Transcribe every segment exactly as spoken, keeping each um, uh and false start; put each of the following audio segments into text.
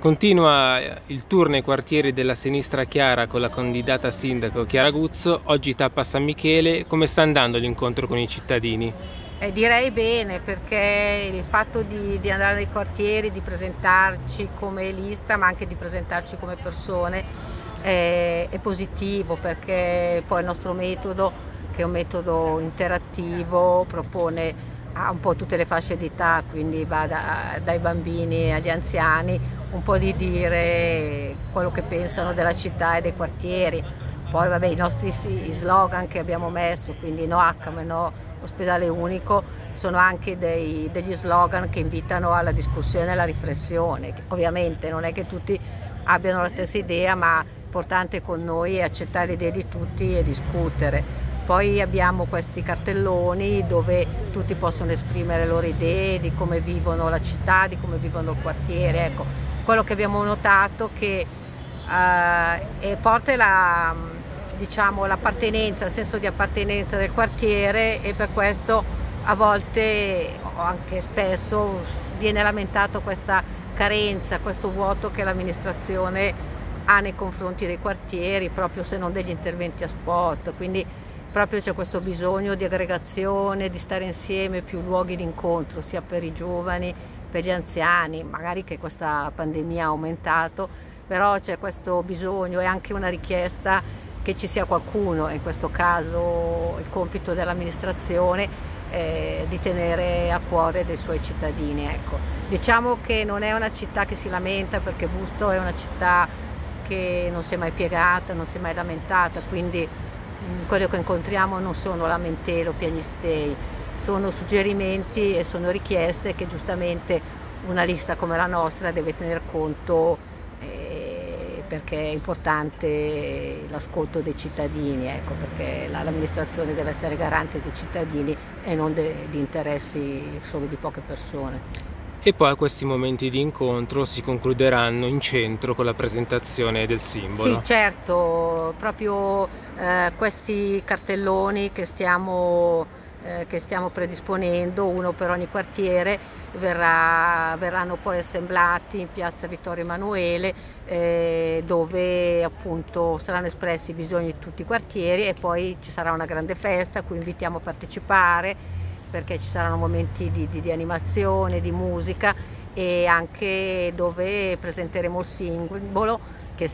Continua il tour nei quartieri della Sinistra Chiara con la candidata sindaco Chiara Guzzo. Oggi tappa a San Michele. Come sta andando l'incontro con i cittadini? Eh, direi bene, perché il fatto di, di andare nei quartieri, di presentarci come lista ma anche di presentarci come persone eh, è positivo, perché poi il nostro metodo, che è un metodo interattivo, propone a un po' tutte le fasce d'età, quindi va da, dai bambini agli anziani, un po' di dire quello che pensano della città e dei quartieri. Poi vabbè, i nostri slogan che abbiamo messo, quindi no H M, no ospedale unico, sono anche dei, degli slogan che invitano alla discussione e alla riflessione. Ovviamente non è che tutti abbiano la stessa idea, ma l'importante con noi è accettare le idee di tutti e discutere. Poi abbiamo questi cartelloni dove tutti possono esprimere le loro idee di come vivono la città, di come vivono il quartiere. Ecco, quello che abbiamo notato è che uh, è forte la, diciamo, l'appartenenza, il senso di appartenenza del quartiere, e per questo a volte, o anche spesso, viene lamentato questa carenza, questo vuoto che l'amministrazione ha nei confronti dei quartieri, proprio se non degli interventi a spot. Quindi proprio c'è questo bisogno di aggregazione, di stare insieme, più luoghi di incontro, sia per i giovani, per gli anziani. Magari che questa pandemia ha aumentato, però c'è questo bisogno e anche una richiesta che ci sia qualcuno, in questo caso il compito dell'amministrazione, eh, di tenere a cuore dei suoi cittadini. Ecco. Diciamo che non è una città che si lamenta, perché Busto è una città che non si è mai piegata, non si è mai lamentata, quindi quello che incontriamo non sono lamentele o piagnistei, sono suggerimenti e sono richieste che giustamente una lista come la nostra deve tener conto, eh, perché è importante l'ascolto dei cittadini, ecco, perché l'amministrazione deve essere garante dei cittadini e non di interessi solo di poche persone. E poi questi momenti di incontro si concluderanno in centro con la presentazione del simbolo. Sì, certo, proprio eh, questi cartelloni che stiamo, eh, che stiamo predisponendo, uno per ogni quartiere, verrà, verranno poi assemblati in piazza Vittorio Emanuele, eh, dove appunto saranno espressi i bisogni di tutti i quartieri, e poi ci sarà una grande festa a cui invitiamo a partecipare, perché ci saranno momenti di, di, di animazione, di musica, e anche dove presenteremo il simbolo, che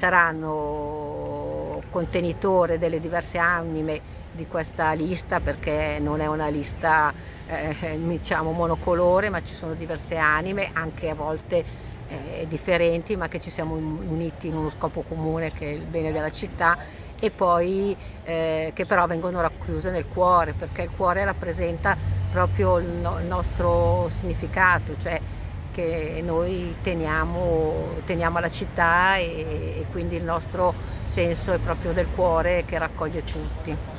saranno contenitore delle diverse anime di questa lista, perché non è una lista eh, diciamo monocolore, ma ci sono diverse anime, anche a volte eh, differenti, ma che ci siamo uniti in uno scopo comune, che è il bene della città, e poi eh, che però vengono racchiuse nel cuore, perché il cuore rappresenta proprio il, no, il nostro significato, cioè che noi teniamo, teniamo alla città, e, e quindi il nostro senso è proprio del cuore che raccoglie tutti.